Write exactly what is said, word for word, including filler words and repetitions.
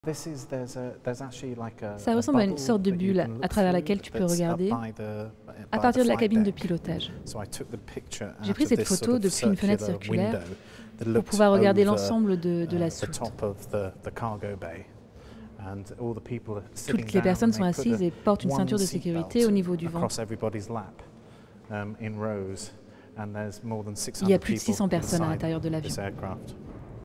Ça ressemble à une sorte de bulle à travers laquelle tu peux regarder à partir de la cabine de pilotage. J'ai pris cette photo depuis une fenêtre circulaire pour pouvoir regarder l'ensemble de, de la soute. Toutes les personnes sont assises et portent une ceinture de sécurité au niveau du ventre. Il y a plus de six cents personnes à l'intérieur de l'avion.